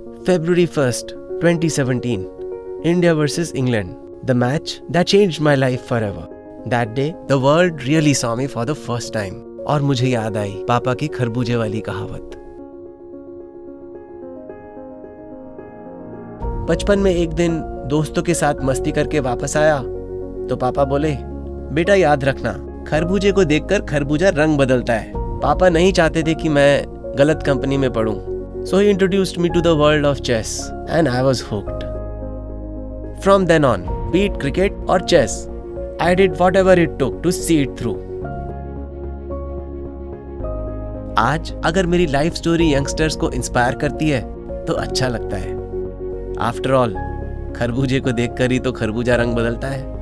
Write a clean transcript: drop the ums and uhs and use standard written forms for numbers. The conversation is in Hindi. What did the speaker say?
February 1st, 2017, India versus England. The match that changed my life forever. That day, the world really saw me for the first time. और मुझे याद आई पापा की खरबूजे वाली कहावत। बचपन में एक दिन दोस्तों के साथ मस्ती करके वापस आया तो पापा बोले, बेटा याद रखना, खरबूजे को देखकर खरबूजा रंग बदलता है। पापा नहीं चाहते थे कि मैं गलत कंपनी में पढ़ूं। So he introduced me to the world of chess and I was hooked. From then on, be it cricket or chess, I did whatever it took to see it through. आज अगर मेरी लाइफ स्टोरी यंगस्टर्स को इंस्पायर करती है तो अच्छा लगता है। आफ्टर ऑल, खरबूजे को देखकर ही तो खरबूजा रंग बदलता है।